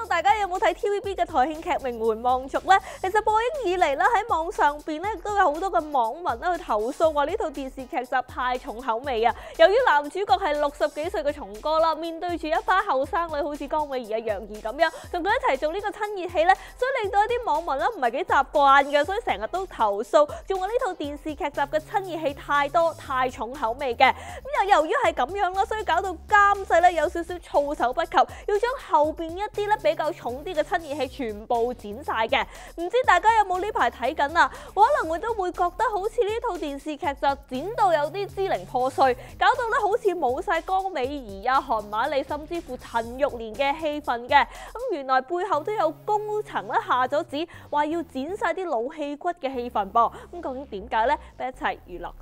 大家有冇睇 TVB 嘅台慶劇《名媛望族》咧？其實播映以嚟咧，喺網上邊咧都有好多嘅網民咧去投訴話呢套電視劇集太重口味啊！由於男主角係60幾歲嘅松哥啦，面對住一班後生女好似江美儀啊、楊怡咁樣，同佢一齊做呢個親熱戲咧，所以令到一啲網民咧唔係幾習慣嘅，所以成日都投訴，仲話呢套電視劇集嘅親熱戲太多、太重口味嘅。咁又由於係咁樣啦，所以搞到監製咧有少少措手不及，要將後邊一啲咧比較重啲嘅親熱戲全部剪晒嘅。唔知大家有冇呢排睇緊啊？可能會都會覺得好似呢套電視劇就剪到有啲支離破碎，搞到咧好似冇晒江美儀啊、韓馬利甚至乎陳玉蓮嘅戲份嘅。咁原來背後都有高層咧下咗旨，話要剪晒啲老戲骨嘅戲份噃。咁究竟點解呢？俾一齊娛樂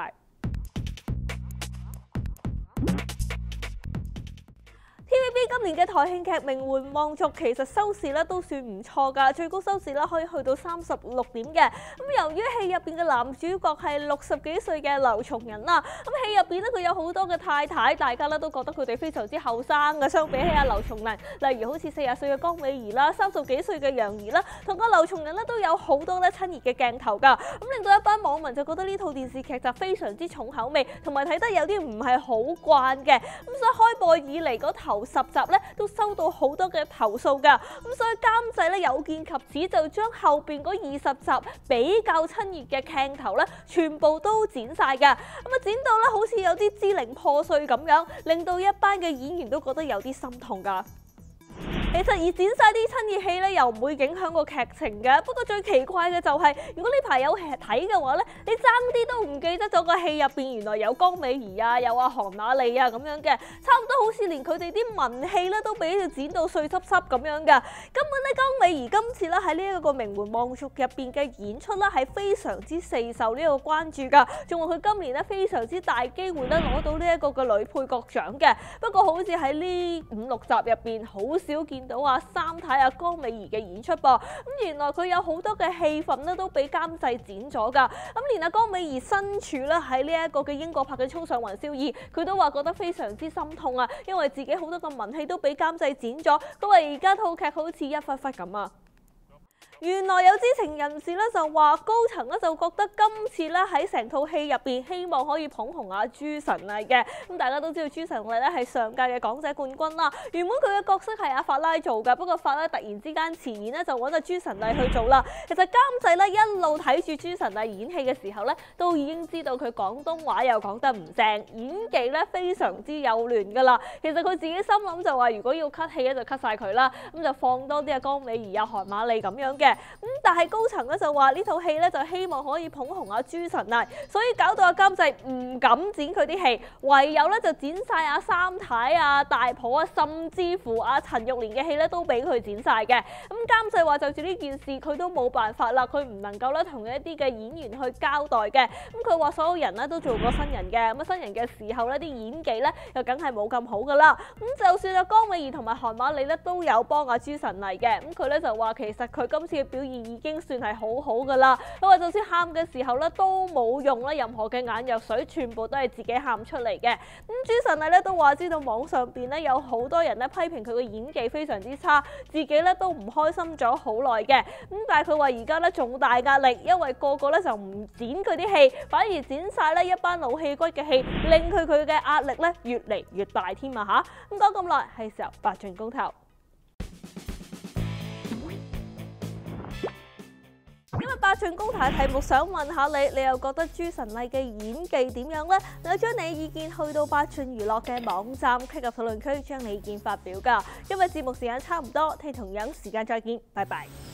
CSI。TVB 今年嘅台慶劇《名媛望族》其實收視咧都算唔錯㗎，最高收視咧可以去到36點嘅。咁由於戲入邊嘅男主角係60幾歲嘅劉松仁啦，咁戲入邊咧佢有好多嘅太太，大家咧都覺得佢哋非常之後生嘅。相比起阿劉松仁，例如好似40歲嘅江美儀啦、30幾歲嘅楊怡啦，同阿劉松仁咧都有好多咧親熱嘅鏡頭㗎。咁令到一班網民就覺得呢套電視劇集非常之重口味，同埋睇得有啲唔係好慣嘅。咁所以開播以嚟嗰頭10集咧都收到好多嘅投訴㗎，咁所以監製咧有見及此，就將後邊嗰20集比較親熱嘅鏡頭咧，全部都剪晒㗎。咁啊剪到咧好似有啲支離破碎咁樣，令到一班嘅演員都覺得有啲心痛㗎。其實而剪晒啲親熱戲咧，又唔會影響個劇情嘅。不過最奇怪嘅就係，如果呢排有睇嘅話咧，你爭啲都唔記得咗個戲入邊原來有江美儀啊，有阿韓馬利啊咁樣嘅，差唔多好似連佢哋啲文戲咧都俾佢剪到碎濕濕咁樣嘅。根本咧江美儀今次咧喺呢一個名媛望族入邊嘅演出咧係非常之備受呢個關注㗎，仲話佢今年咧非常之大機會咧攞到呢一個嘅女配角獎嘅。不過好似喺呢5、6集入邊好少見到啊三太阿江美儀嘅演出噃，咁原來佢有好多嘅戲份咧都俾監製剪咗㗎，咁連阿江美儀身處咧喺呢一個嘅英國拍嘅《衝上雲霄2》，佢都話覺得非常之心痛啊，因為自己好多嘅文戲都俾監製剪咗，都話而家套劇好似一忽忽咁啊。原來有知情人士咧就話，高層咧就覺得今次咧喺成套戲入邊，希望可以捧紅阿朱晨麗嘅。咁大家都知道朱晨麗咧係上屆嘅港姐冠軍啦。原本佢嘅角色係阿法拉做㗎，不過法拉突然之間辭演咧，就揾阿朱晨麗去做啦。其實監製咧一路睇住朱晨麗演戲嘅時候咧，都已經知道佢廣東話又講得唔正，演技咧非常之幼嫩㗎啦。其實佢自己心諗就話，如果要 cut 戲咧就 cut 晒佢啦，咁就放多啲阿江美儀、阿韓馬利咁樣嘅。但係高層咧就話呢套戲咧就希望可以捧紅阿朱晨麗，所以搞到阿監製唔敢剪佢啲戲，唯有咧就剪晒阿三太啊、大婆啊，甚至乎阿陳玉蓮嘅戲咧都俾佢剪晒嘅。咁監製話就住呢件事佢都冇辦法啦，佢唔能夠咧同一啲嘅演員去交代嘅。咁佢話所有人咧都做過新人嘅，咁新人嘅時候咧啲演技咧又梗係冇咁好噶啦。咁就算阿江美儀同埋韓馬利咧都有幫阿朱晨麗嘅，咁佢咧就話其實佢今次嘅表現已經算係好好噶啦。佢話就算喊嘅時候咧都冇用咧任何嘅眼藥水，全部都係自己喊出嚟嘅。咁朱晨麗咧都話知道網上邊咧有好多人咧批評佢嘅演技非常之差，自己咧都唔開心咗好耐嘅。咁但係佢話而家咧仲大壓力，因為個個咧就唔剪佢啲戲，反而剪晒咧一班老戲骨嘅戲，令佢嘅壓力咧越嚟越大添啊吓！咁講咁耐，係時候八進公投。今日八進公投嘅題目想問下你，你又覺得朱晨麗嘅演技點樣呢？你將你意見去到八進娛樂嘅網站 click 入討論區，將你意見發表㗎。今日節目時間差唔多，聽同樣時間再見，拜拜。